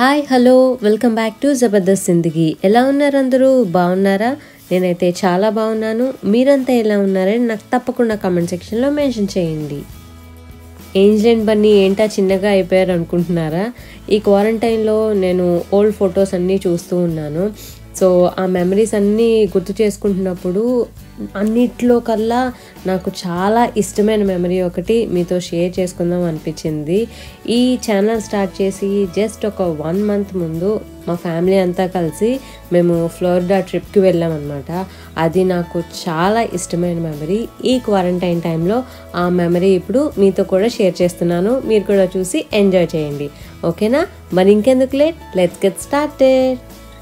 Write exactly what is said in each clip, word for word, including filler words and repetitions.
Hi hello welcome back to Zabardast Zindagi. ఎలా ఉన్నారు అందరూ? బాగున్నారా? నేనైతే చాలా బాగున్నాను. మీరంతా ఎలా ఉన్నారని నాకు తప్పకుండా కామెంట్ సెక్షన్లో మెన్షన్ చేయండి. ఏంజల్ అండ్ బన్నీ ఏంటా చిన్నగా అయిపోయారు అనుకుంటున్నారా? ఈ క్వారంటైన్లో నేను ఓల్డ్ ఫొటోస్ అన్నీ చూస్తూ ఉన్నాను. సో ఆ మెమరీస్ అన్నీ గుర్తు చేసుకుంటున్నప్పుడు అన్నిట్లో కల్లా నాకు చాలా ఇష్టమైన మెమరీ ఒకటి మీతో షేర్ చేసుకుందాం అనిపించింది. ఈ ఛానల్ స్టార్ట్ చేసి జస్ట్ ఒక వన్ మంత్ ముందు మా ఫ్యామిలీ అంతా కలిసి మేము ఫ్లోరిడా ట్రిప్కి వెళ్ళామన్నమాట. అది నాకు చాలా ఇష్టమైన మెమరీ. ఈ క్వారంటైన్ టైంలో ఆ మెమరీ ఇప్పుడు మీతో కూడా షేర్ చేస్తున్నాను. మీరు కూడా చూసి ఎంజాయ్ చేయండి, ఓకేనా? మరి ఇంకెందుకు late, let's get started.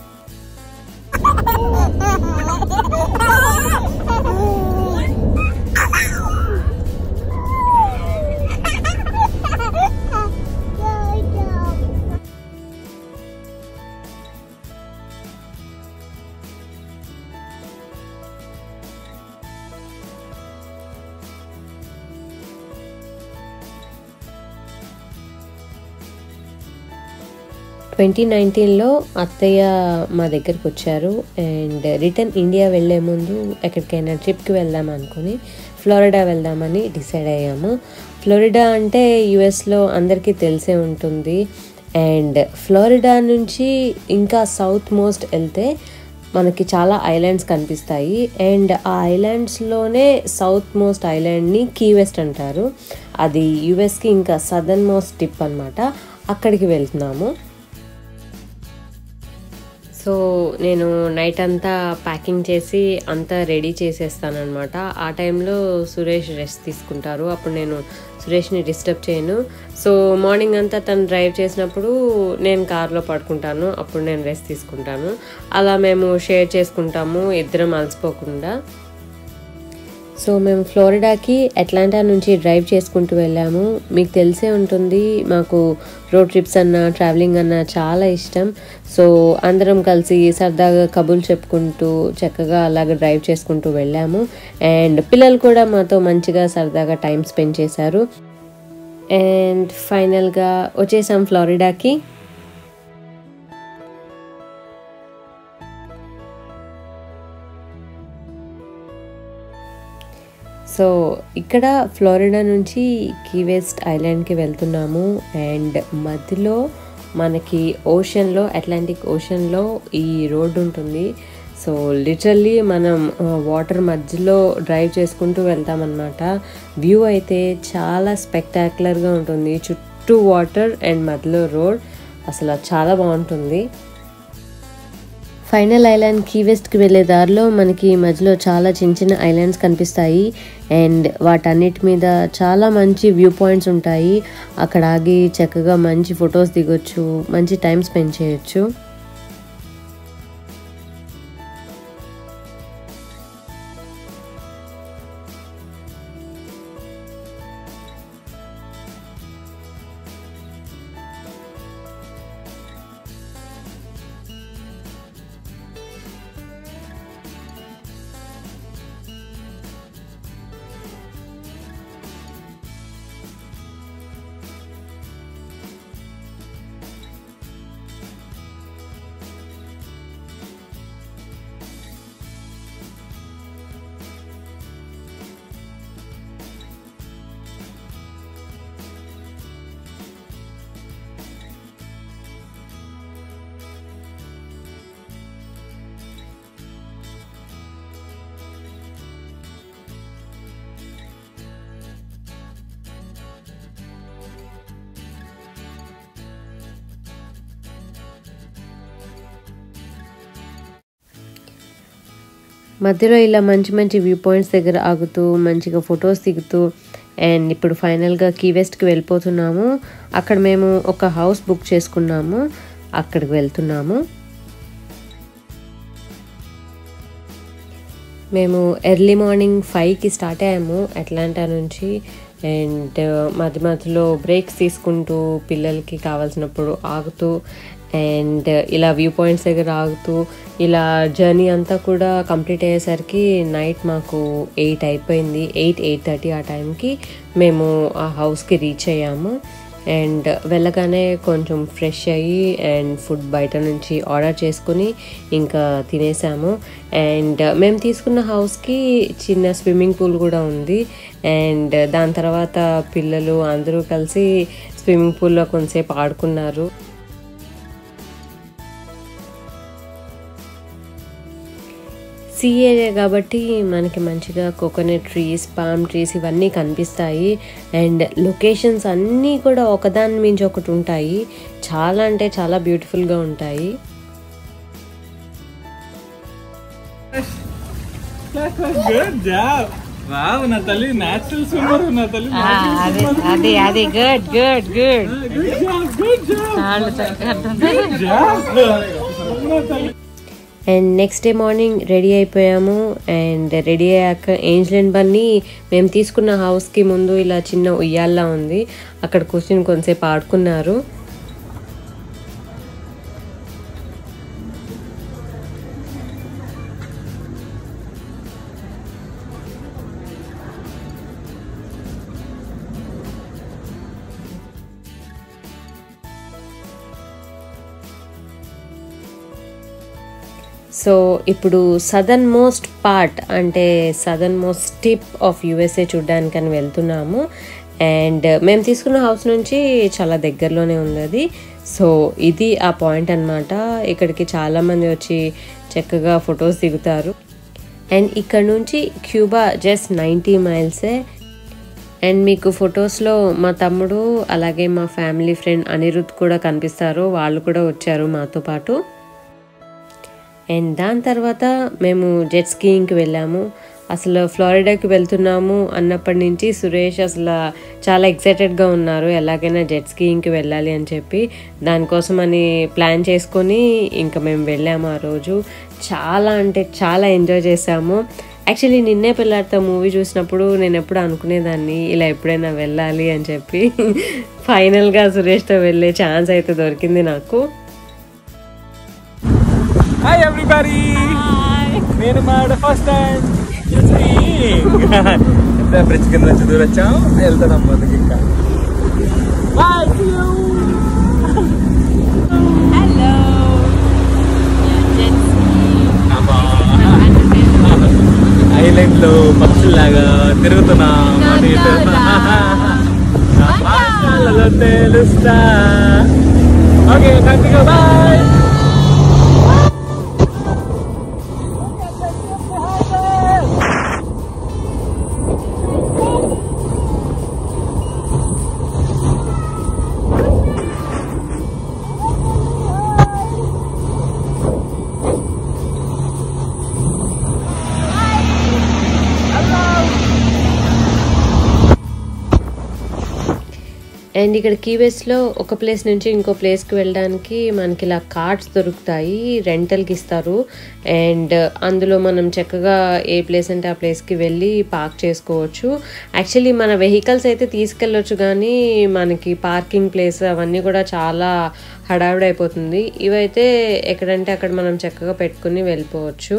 Twenty నైన్టీన్లో అత్తయ్య మా దగ్గరికి వచ్చారు అండ్ రిటర్న్ ఇండియా వెళ్ళే ముందు ఎక్కడికైనా ట్రిప్కి వెళ్దాం అనుకుని ఫ్లోరిడా వెళ్దామని డిసైడ్ అయ్యాము. ఫ్లోరిడా అంటే యుఎస్లో అందరికీ తెలిసే ఉంటుంది. అండ్ ఫ్లోరిడా నుంచి ఇంకా సౌత్ మోస్ట్ వెళ్తే మనకి చాలా ఐలాండ్స్ కనిపిస్తాయి. అండ్ ఆ ఐలాండ్స్లోనే సౌత్ మోస్ట్ ఐలాండ్ని కీ వెస్ట్ అంటారు. అది యుఎస్కి ఇంకా సదర్న్ మోస్ట్ టిప్ అనమాట. అక్కడికి వెళ్తున్నాము. సో నేను నైట్ అంతా ప్యాకింగ్ చేసి అంతా రెడీ చేసేస్తానమాట. ఆ టైంలో సురేష్ రెస్ట్ తీసుకుంటారు. అప్పుడు నేను సురేష్ని డిస్టర్బ్ చేయను. సో మార్నింగ్ అంతా తను డ్రైవ్ చేసినప్పుడు నేను కార్లో పడుకుంటాను. అప్పుడు నేను రెస్ట్ తీసుకుంటాను. అలా మేము షేర్ చేసుకుంటాము, ఇద్దరం అలసిపోకుండా. సో మేము ఫ్లోరిడాకి అట్లాంటా నుంచి డ్రైవ్ చేసుకుంటూ వెళ్ళాము. మీకు తెలిసే ఉంటుంది, మాకు రోడ్ ట్రిప్స్ అన్నా ట్రావెలింగ్ అన్నా చాలా ఇష్టం. సో అందరం కలిసి సరదాగా కబుర్లు చెప్పుకుంటూ చక్కగా అలాగ డ్రైవ్ చేసుకుంటూ వెళ్ళాము. అండ్ పిల్లలు కూడా మాతో మంచిగా సరదాగా టైం స్పెండ్ చేశారు. అండ్ ఫైనల్గా వచ్చేసాం ఫ్లోరిడాకి. సో ఇక్కడ ఫ్లోరిడా నుంచి కీ వెస్ట్ ఐలాండ్కి వెళ్తున్నాము. అండ్ మధ్యలో మనకి ఓషన్లో, అట్లాంటిక్ ఓషన్లో ఈ రోడ్డు ఉంటుంది. సో లిటరల్లీ మనం వాటర్ మధ్యలో డ్రైవ్ చేసుకుంటూ వెళ్తామన్నమాట. వ్యూ అయితే చాలా స్పెక్టాక్యులర్గా ఉంటుంది. చుట్టూ వాటర్ అండ్ మధ్యలో రోడ్, అసలు చాలా బాగుంటుంది. ఫైనల్ ఐలాండ్ కీ వెస్ట్కి వెళ్ళే దారిలో మనకి మధ్యలో చాలా చిన్న చిన్న ఐలాండ్స్ కనిపిస్తాయి. అండ్ వాటన్నిటి మీద చాలా మంచి వ్యూ పాయింట్స్ ఉంటాయి. అక్కడ ఆగి చక్కగా మంచి ఫొటోస్ దిగొచ్చు, మంచి టైం స్పెండ్ చేయొచ్చు. మధ్యలో ఇలా మంచి మంచి వ్యూ పాయింట్స్ దగ్గర ఆగుతూ మంచిగా ఫొటోస్ దిగుతూ అండ్ ఇప్పుడు ఫైనల్గా కీ వెస్ట్కి వెళ్ళిపోతున్నాము. అక్కడ మేము ఒక హౌస్ బుక్ చేసుకున్నాము, అక్కడికి వెళ్తున్నాము. మేము ఎర్లీ మార్నింగ్ ఫైవ్కి స్టార్ట్ అయ్యాము అట్లాంటా నుంచి. అండ్ మధ్య మధ్యలో బ్రేక్స్ తీసుకుంటూ పిల్లలకి కావాల్సినప్పుడు ఆగుతూ అండ్ ఇలా వ్యూ పాయింట్స్ దగ్గర ఆగుతూ ఇలా జర్నీ అంతా కూడా కంప్లీట్ అయ్యేసరికి నైట్ మాకు ఎయిట్ అయిపోయింది. ఎయిట్ ఎయిట్ థర్టీ ఆ టైంకి మేము ఆ హౌస్కి రీచ్ అయ్యాము. అండ్ వెళ్ళగానే కొంచెం ఫ్రెష్ అయ్యి అండ్ ఫుడ్ బయట నుంచి ఆర్డర్ చేసుకుని ఇంకా తినేసాము. అండ్ మేము తీసుకున్న హౌస్కి చిన్న స్విమ్మింగ్ పూల్ కూడా ఉంది. అండ్ దాని తర్వాత పిల్లలు అందరూ కలిసి స్విమ్మింగ్ పూల్లో కొంతసేపు ఆడుకున్నారు. సీ ఏరియా కాబట్టి మనకి మంచిగా కోకోనట్ ట్రీస్, పామ్ ట్రీస్ ఇవన్నీ కనిపిస్తాయి. అండ్ లొకేషన్స్ అన్నీ కూడా ఒకదాని మించి ఒకటి ఉంటాయి. చాలా అంటే చాలా బ్యూటిఫుల్గా ఉంటాయి. And next day morning ready అయిపోయాము. అండ్ రెడీ అయ్యాక ఏంజల్ అండ్ బన్నీ మేము తీసుకున్న హౌస్కి ముందు ఇలా చిన్న ఉయ్యాల్లా ఉంది, అక్కడ కూర్చొని కొంతసేపు ఆడుకున్నారు. సో ఇప్పుడు సదర్న్ మోస్ట్ పార్ట్ అంటే southern most tip of USA చూడ్డానికని వెళ్తున్నాము. అండ్ మేము తీసుకున్న హౌస్ నుంచి చాలా దగ్గరలోనే ఉంది అది. సో ఇది ఆ పాయింట్ అన్నమాట. ఇక్కడికి చాలామంది వచ్చి చక్కగా ఫొటోస్ దిగుతారు. అండ్ ఇక్కడ నుంచి క్యూబా జస్ట్ నైంటీ మైల్సే. అండ్ మీకు ఫొటోస్లో మా తమ్ముడు అలాగే మా ఫ్యామిలీ ఫ్రెండ్ అనిరుద్ కూడా కనిపిస్తారు, వాళ్ళు కూడా వచ్చారు మాతో పాటు. అండ్ దాని తర్వాత మేము జెట్ స్కీయింగ్కి వెళ్ళాము. అసలు ఫ్లోరిడాకి వెళ్తున్నాము అన్నప్పటి నుంచి సురేష్ అసలు చాలా ఎక్సైటెడ్గా ఉన్నారు, ఎలాగైనా జెట్ స్కీయింగ్కి వెళ్ళాలి అని చెప్పి. దానికోసం అని ప్లాన్ చేసుకొని ఇంకా మేము వెళ్ళాము. ఆ రోజు చాలా అంటే చాలా ఎంజాయ్ చేసాము. యాక్చువల్లీ నిన్నే పెళ్ళాడతా మూవీ చూసినప్పుడు నేను ఎప్పుడు అనుకునేదాన్ని ఇలా ఎప్పుడైనా వెళ్ళాలి అని చెప్పి. ఫైనల్గా సురేష్తో వెళ్ళే ఛాన్స్ అయితే దొరికింది నాకు. Hi everybody! నేను మాట ఫస్ట్ టైం ఎంత బ్రిడ్జ్ కింద నుంచి దూరం వచ్చాం, వెళ్తున్నాం ముందుకు ఇంకా. Bye to you! Hello! Island లో పక్షుల్లాగా తిరుగుతున్నాం అటు ఇటు. తెలుస్తా. Okay continue. బాయ్. అండ్ ఇక్కడ కీ వెస్ట్లో ఒక ప్లేస్ నుంచి ఇంకో ప్లేస్కి వెళ్ళడానికి మనకి ఇలా కార్డ్స్ దొరుకుతాయి, రెంటల్కి ఇస్తారు. అండ్ అందులో మనం చక్కగా ఏ ప్లేస్ అంటే ఆ ప్లేస్కి వెళ్ళి పార్క్ చేసుకోవచ్చు. యాక్చువల్లీ మన వెహికల్స్ అయితే తీసుకెళ్ళొచ్చు, కానీ మనకి పార్కింగ్ ప్లేస్ అవన్నీ కూడా చాలా హడావిడైపోతుంది. ఇవైతే ఎక్కడంటే అక్కడ మనం చక్కగా పెట్టుకుని వెళ్ళిపోవచ్చు.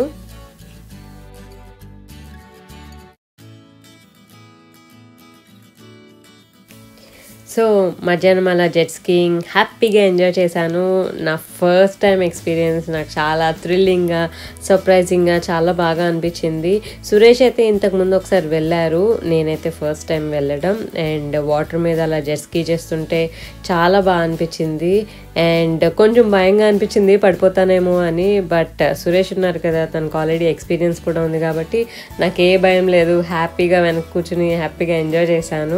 సో మధ్యాహ్నం అలా జెట్ స్కీయింగ్ హ్యాపీగా ఎంజాయ్ చేశాను. నా ఫస్ట్ టైం ఎక్స్పీరియన్స్ నాకు చాలా థ్రిల్లింగ్గా, సర్ప్రైజింగ్గా చాలా బాగా అనిపించింది. సురేష్ అయితే ఇంతకుముందు ఒకసారి వెళ్ళారు, నేనైతే ఫస్ట్ టైం వెళ్ళడం. అండ్ వాటర్ మీద అలా జెట్ స్కీ చేస్తుంటే చాలా బాగా అనిపించింది. అండ్ కొంచెం భయంగా అనిపించింది పడిపోతానేమో అని, బట్ సురేష్ ఉన్నారు కదా, తనకు ఆల్రెడీ ఎక్స్పీరియన్స్ కూడా ఉంది కాబట్టి నాకు ఏ భయం లేదు. హ్యాపీగా వెనక్కి కూర్చుని హ్యాపీగా ఎంజాయ్ చేశాను.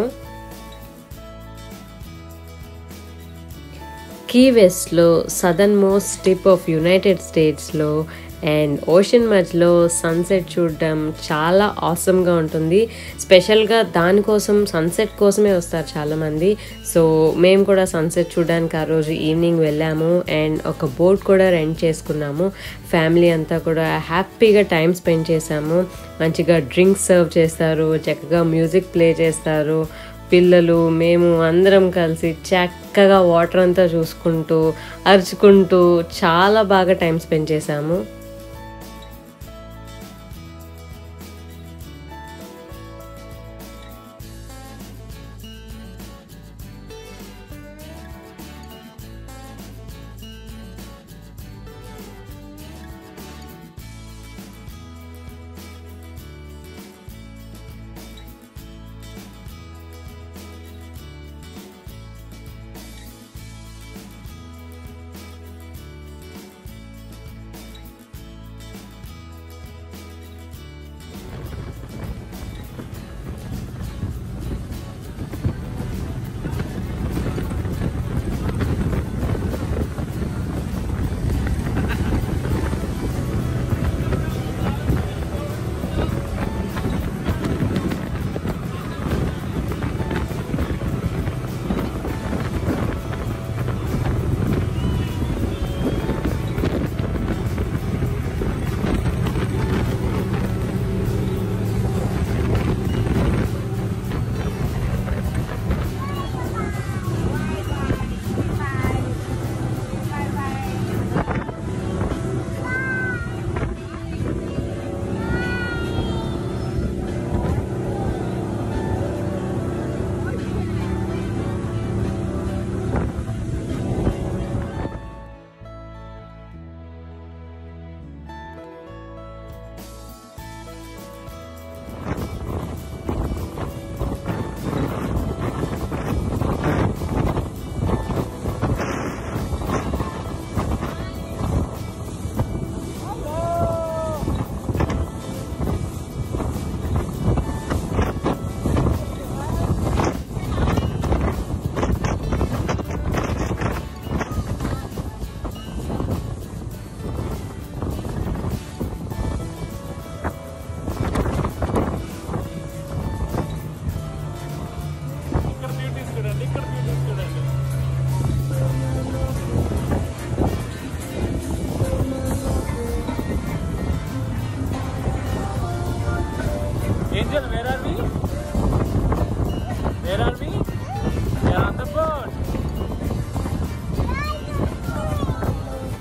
కీ వెస్ట్లో southern most tip of United స్టేట్స్లో అండ్ ఓషన్ మధ్యలో సన్సెట్ చూడడం చాలా ఆసమ్గా ఉంటుంది. స్పెషల్గా దానికోసం సన్సెట్ కోసమే వస్తారు చాలామంది. సో మేము కూడా సన్సెట్ చూడడానికి ఆ రోజు ఈవినింగ్ వెళ్ళాము. అండ్ ఒక బోట్ కూడా రెంట్ చేసుకున్నాము. ఫ్యామిలీ అంతా కూడా హ్యాపీగా టైం స్పెండ్ చేసాము. మంచిగా డ్రింక్స్ సర్వ్ చేస్తారు, చక్కగా మ్యూజిక్ ప్లే చేస్తారు. పిల్లలు మేము అందరం కలిసి చక్కగా వాటర్ అంతా చూసుకుంటూ అరుచుకుంటూ చాలా బాగా టైం స్పెండ్ చేసాము.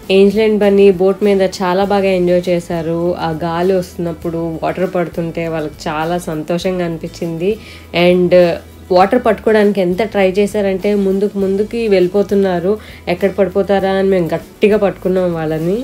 ఏంజెల్ అండ్ బన్నీ బోట్ మీద చాలా బాగా ఎంజాయ్ చేశారు. ఆ గాలి వస్తున్నప్పుడు వాటర్ పడుతుంటే వాళ్ళకి చాలా సంతోషంగా అనిపించింది. అండ్ వాటర్ పట్టుకోవడానికి ఎంత ట్రై చేశారంటే ముందుకు ముందుకి వెళ్ళిపోతున్నారు. ఎక్కడ పడిపోతారా అని మేము గట్టిగా పట్టుకున్నాం వాళ్ళని.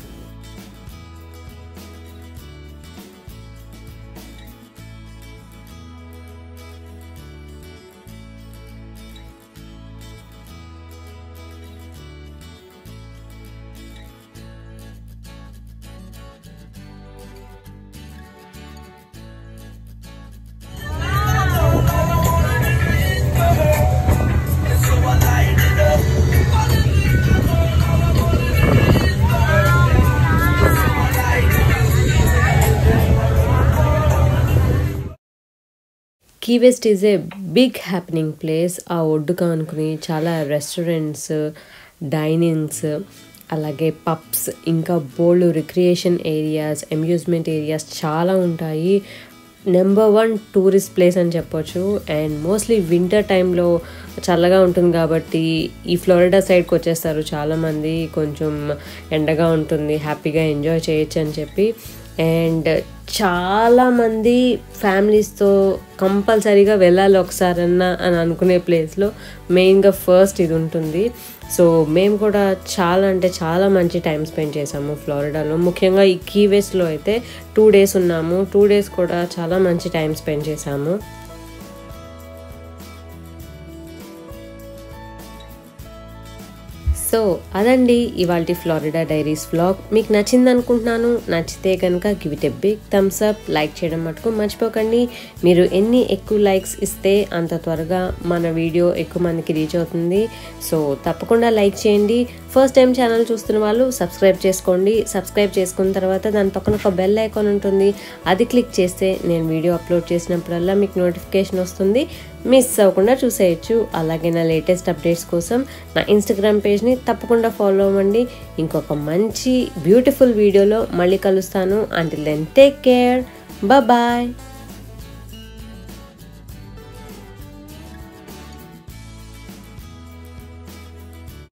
Key West is a big happening place. ఆ ఒడ్డుగా అనుకుని చాలా రెస్టారెంట్స్, డైనింగ్స్, అలాగే పబ్స్, ఇంకా బోల్డ్ రిక్రియేషన్ ఏరియాస్, అమ్యూజ్మెంట్ ఏరియాస్ చాలా ఉంటాయి. నెంబర్ వన్ టూరిస్ట్ ప్లేస్ అని చెప్పొచ్చు. అండ్ మోస్ట్లీ వింటర్ టైంలో చల్లగా ఉంటుంది కాబట్టి ఈ ఫ్లోరిడా సైడ్కి వచ్చేస్తారు చాలామంది. కొంచెం ఎండగా ఉంటుంది, హ్యాపీగా ఎంజాయ్ చేయొచ్చు అని చెప్పి. అండ్ చాలామంది ఫ్యామిలీస్తో కంపల్సరీగా వెళ్ళాలి ఒకసారన్నా అని అనుకునే ప్లేస్లో మెయిన్గా ఫస్ట్ ఇది ఉంటుంది. సో మేము కూడా చాలా అంటే చాలా మంచి టైం స్పెండ్ చేసాము ఫ్లోరిడాలో. ముఖ్యంగా ఈ కీ వెస్ట్లో అయితే టూ డేస్ ఉన్నాము. టూ డేస్ కూడా చాలా మంచి టైం స్పెండ్ చేసాము. సో అదండి ఇవాల్టి ఫ్లోరిడా డైరీస్ వ్లాగ్. మీకు నచ్చింది అనుకుంటున్నాను. నచ్చితే కనుక give it a big thumbs up. Like చేయడం మటుకు మర్చిపోకండి. మీరు ఎన్ని ఎక్కువ లైక్స్ ఇస్తే అంత త్వరగా మన వీడియో ఎక్కువ మందికి రీచ్ అవుతుంది. సో తప్పకుండా లైక్ చేయండి. ఫస్ట్ టైం ఛానల్ చూస్తున్న వాళ్ళు సబ్స్క్రైబ్ చేసుకోండి. సబ్స్క్రైబ్ చేసుకున్న తర్వాత దాని పక్కన ఒక బెల్ ఐకాన్ ఉంటుంది. అది క్లిక్ చేస్తే నేను వీడియో అప్లోడ్ చేసినప్పుడల్లా మీకు నోటిఫికేషన్ వస్తుంది. మిస్ అవ్వకుండా చూసేయచ్చు. అలాగే నా లేటెస్ట్ అప్డేట్స్ కోసం నా ఇన్స్టాగ్రామ్ పేజ్ని తప్పకుండా ఫాలో అవ్వండి. ఇంకొక మంచి బ్యూటిఫుల్ వీడియోలో మళ్ళీ కలుస్తాను. Until then take care. Bye.